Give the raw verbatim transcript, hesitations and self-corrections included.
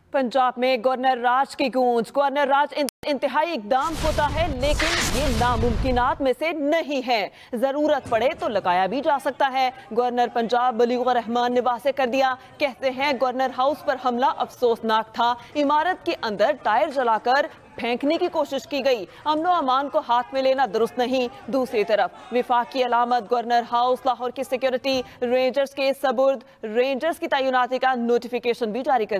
पंजाब में गवर्नर राज की गूंज। गवर्नर राज इंतहाई इकदाम होता है, लेकिन ये नामुमकिनात में से नहीं है। जरूरत पड़े तो लगाया भी जा सकता है। गवर्नर पंजाब बलीगुर रहमान ने वासे कर दिया। कहते हैं गवर्नर हाउस पर हमला अफसोसनाक था। इमारत के अंदर टायर जलाकर फेंकने की कोशिश की गई। अमनो अमान को हाथ में लेना दुरुस्त नहीं। दूसरी तरफ विफाकी अलामत गवर्नर हाउस लाहौर की सिक्योरिटी रेंजर्स के सबुर्द। रेंजर्स की तैनाती का नोटिफिकेशन भी जारी कर